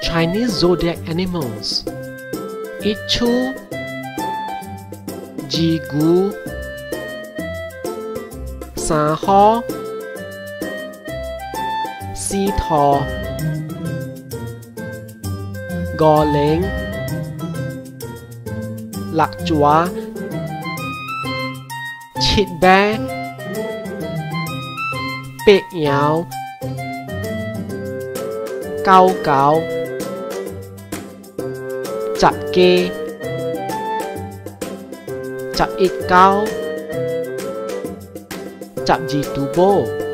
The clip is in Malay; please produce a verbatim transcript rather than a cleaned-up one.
Chinese zodiac animals. Ichu, Jigu, Sanho, Sitho, Goleng, Lakjua, Chitbe, Pek Yao, Cao Cao, Chap Kê, Chap Ít Cao, Chap Ji Tu Bo.